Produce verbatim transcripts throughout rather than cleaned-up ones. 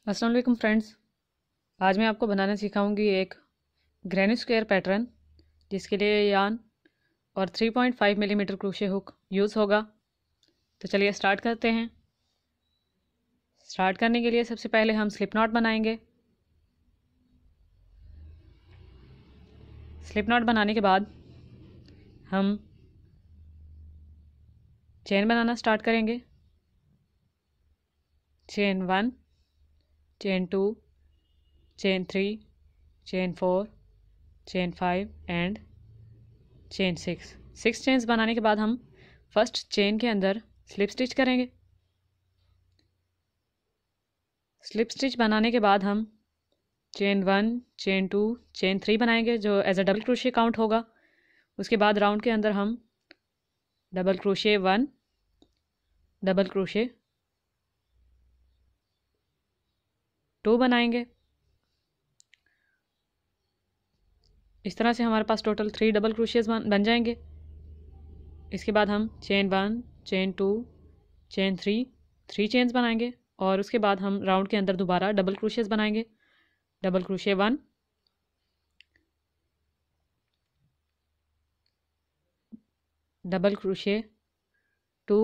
अस्सलाम वालेकुम फ्रेंड्स, आज मैं आपको बनाना सिखाऊंगी एक ग्रैनी स्क्वायर पैटर्न जिसके लिए यान और three point five millimetre crochet hook use होगा। तो चलिए स्टार्ट करते हैं। स्टार्ट करने के लिए सबसे पहले हम स्लिप नॉट बनाएंगे। स्लिप नॉट बनाने के बाद हम चेन बनाना स्टार्ट करेंगे। Chain one, chain two, chain three, chain four, chain five and chain six. Six chains बनाने के बाद हम फर्स्ट चेन के अंदर स्लिप स्टिच करेंगे। स्लिप स्टिच बनाने के बाद हम chain one, chain two, chain three बनाएंगे जो as a double crochet count होगा। उसके बाद राउंड के अंदर हम double crochet one, double crochet two बनाएंगे। इस तरह से हमारे पास टोटल थ्री डबल क्रोशेस बन जाएंगे। इसके बाद हम chain one, chain two, chain three, three chains बनाएंगे और उसके बाद हम राउंड के अंदर दोबारा डबल क्रोशेस बनाएंगे। Double crochet one, double crochet two,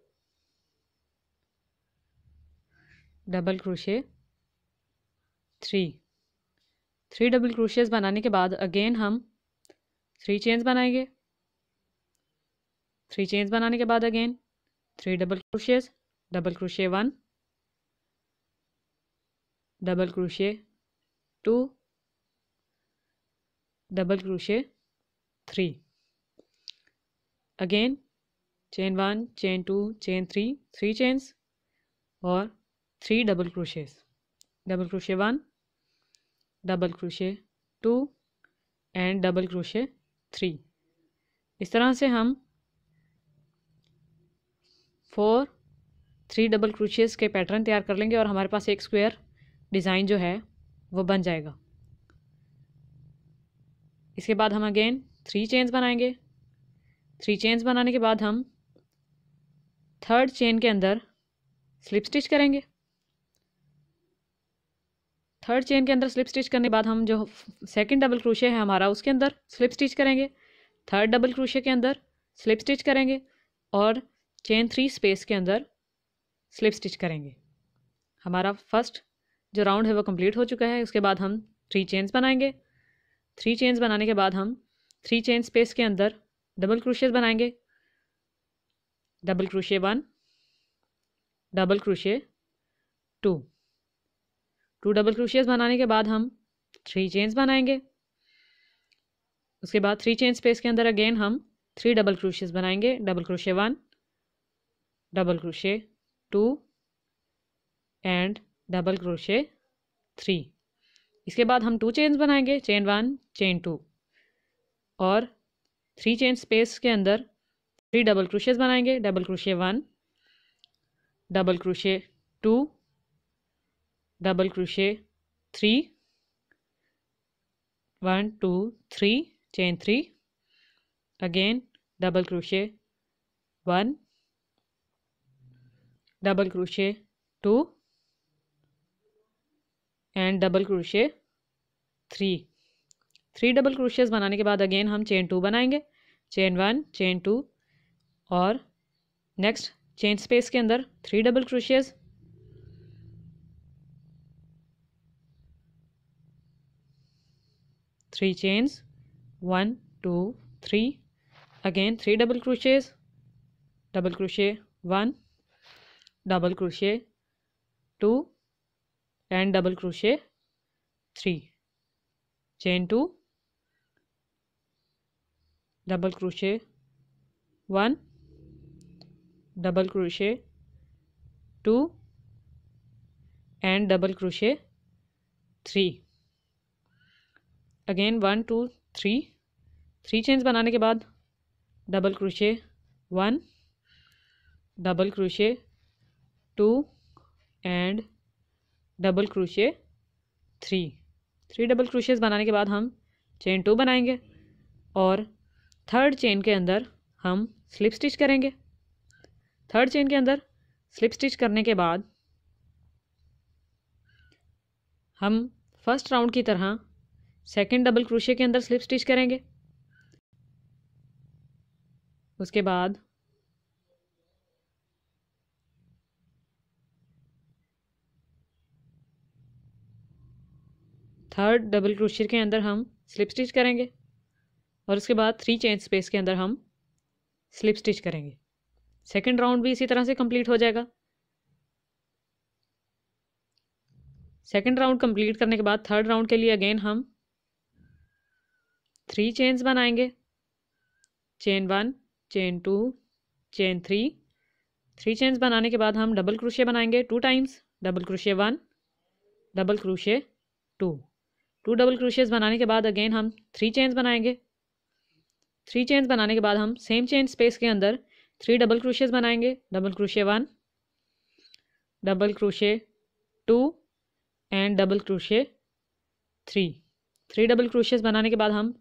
double crochet three. Three double crochets बनाने के बाद अगेन हम थ्री चेन्स बनाएंगे। थ्री चेन्स बनाने के बाद again three double crochets, double crochet one, double crochet two, double crochet three. Again chain one, chain two, chain three, three chains और three double crochets. Double crochet one, double crochet two and double crochet three. इस तरह से हम four three double crochets के pattern तैयार कर लेंगे और हमारे पास एक स्क्वायर डिज़ाइन जो है वो बन जाएगा। इसके बाद हम अगेन थ्री चेन्स बनाएंगे। थ्री चेन्स बनाने के बाद हम थर्ड चेन के अंदर स्लिप स्टिच करेंगे। थर्ड चेन के अंदर स्लिप स्टिच करने के बाद हम जो सेकंड डबल क्रोशे है हमारा उसके अंदर स्लिप स्टिच करेंगे। थर्ड डबल क्रोशे के अंदर स्लिप स्टिच करेंगे और चेन थ्री स्पेस के अंदर स्लिप स्टिच करेंगे। हमारा फर्स्ट जो राउंड है वो कंप्लीट हो चुका है। उसके बाद हम थ्री चेन्स बनाएंगे। थ्री चेन्स बनाने के बाद हम थ्री चेन स्पेस के अंदर डबल क्रोशेस बनाएंगे। Double crochet one, double crochet two. Two double crochets बनाने के बाद हम थ्री चेन्स बनाएंगे। उसके बाद थ्री चेन स्पेस के अंदर अगेन हम थ्री डबल क्रोशेस बनाएंगे। Double crochet one, double crochet two and double crochet three. इसके बाद हम टू चेन्स बनाएंगे। चेन वन, चेन टू और थ्री चेन स्पेस के अंदर थ्री डबल क्रोशेस बनाएंगे। Double crochet one, double crochet two, double crochet three, one two three, chain three, again double crochet one, double crochet two and double crochet three. Three double crochets बनाने के बाद again हम chain two बनाएंगे। Chain one, chain two और next chain space के अंदर three double crochets, three chains, one two three, again three double crochets, double crochet one, double crochet two and double crochet three. Chain two, double crochet one, double crochet two and double crochet three. Again one two three, three chains बनाने के बाद double crochet one, double crochet two and double crochet three. Three double crochets बनाने के बाद हम chain two बनाएंगे और third chain के अंदर हम स्लिप स्टिच करेंगे। थर्ड चेन के अंदर स्लिप स्टिच करने के बाद हम फर्स्ट राउंड की तरह सेकंड डबल क्रोशे के अंदर स्लिप स्टिच करेंगे। उसके बाद थर्ड डबल क्रोशे के अंदर हम स्लिप स्टिच करेंगे और उसके बाद थ्री चेन स्पेस के अंदर हम स्लिप स्टिच करेंगे। सेकंड राउंड भी इसी तरह से कंप्लीट हो जाएगा। सेकंड राउंड कंप्लीट करने के बाद थर्ड राउंड के लिए अगेन हम थ्री चेन्स बनाएंगे। Chain one, chain two, chain three. Three chains बनाने के बाद हम डबल क्रोशे बनाएंगे two times. Double crochet one, double crochet two. Two double crochets बनाने के बाद अगेन हम थ्री चेन्स बनाएंगे। थ्री चेन्स बनाने के बाद हम सेम चेन स्पेस के अंदर थ्री डबल क्रोशेस बनाएंगे। Double crochet one, double crochet two and double crochet three. Three double crochets बनाने के बाद हम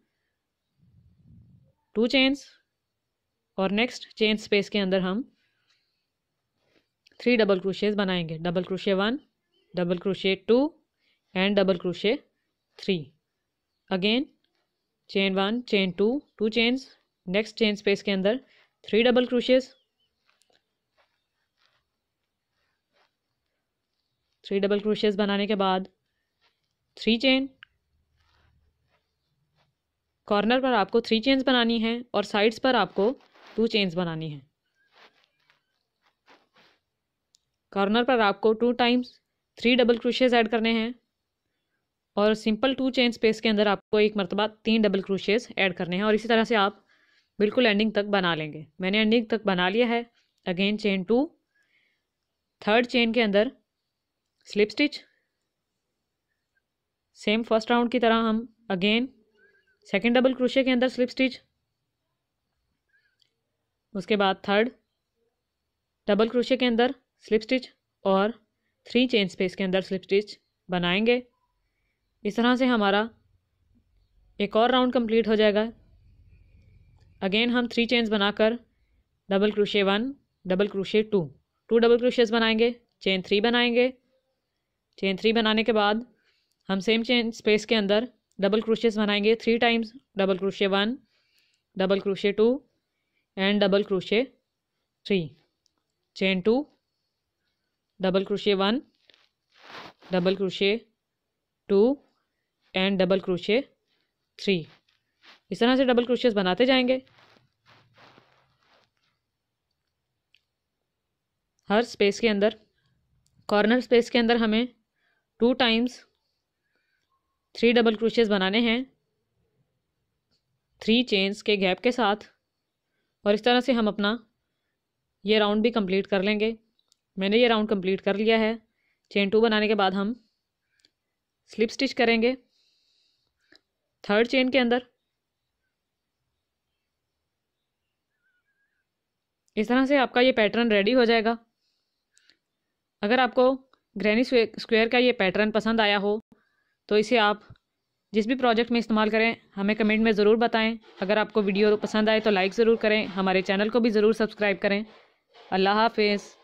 टू चेन्स और नेक्स्ट चेन स्पेस के अंदर हम थ्री डबल क्रोशेस बनाएंगे। Double crochet one, double crochet two and double crochet three. Again chain one, chain two, two chains, next chain space के अंदर three double crochets, three double crochets बनाने के बाद three chain. Corner पर आपको three chains बनानी है और साइड्स पर आपको टू चेन्स बनानी है। कॉर्नर पर आपको two times three double crochets add करने हैं और सिंपल टू चेन स्पेस के अंदर आपको एक मरतबा तीन डबल क्रोशेस ऐड करने हैं और इसी तरह से आप बिल्कुल एंडिंग तक बना लेंगे। मैंने एंडिंग तक बना लिया है। Again chain two, third chain के अंदर slip stitch. Same first round की तरह हम अगेन सेकेंड डबल क्रोशे के अंदर स्लिप स्टिच। उसके बाद थर्ड डबल क्रोशे के अंदर स्लिप स्टिच और थ्री चेन स्पेस के अंदर स्लिप स्टिच बनाएंगे। इस तरह से हमारा एक और राउंड कंप्लीट हो जाएगा। अगेन हम थ्री चेन्स बनाकर double crochet one, double crochet two, two double crochets बनाएंगे। चेन थ्री बनाएंगे। चेन थ्री बनाने के बाद हम सेम चेन स्पेस के अंदर डबल क्रोशेस बनाएंगे three times. Double crochet one, double crochet two and double crochet three. Chain two, double crochet one, double crochet two and double crochet three. इस तरह से डबल क्रोशेस बनाते जाएंगे। हर space के अंदर, कॉर्नर स्पेस के अंदर हमें two times three double crochets बनाने हैं थ्री चेन्स के गैप के साथ और इस तरह से हम अपना ये राउंड भी कंप्लीट कर लेंगे। मैंने ये राउंड कंप्लीट कर लिया है। चेन टू बनाने के बाद हम स्लिप स्टिच करेंगे थर्ड चेन के अंदर। इस तरह से आपका ये पैटर्न रेडी हो जाएगा। अगर आपको ग्रैनी स्क्वायर का ये पैटर्न पसंद आया हो तो इसे आप जिस भी प्रोजेक्ट में इस्तेमाल करें हमें कमेंट में ज़रूर बताएं। अगर आपको वीडियो पसंद आए तो लाइक ज़रूर करें। हमारे चैनल को भी ज़रूर सब्सक्राइब करें। अल्लाह हाफिज़।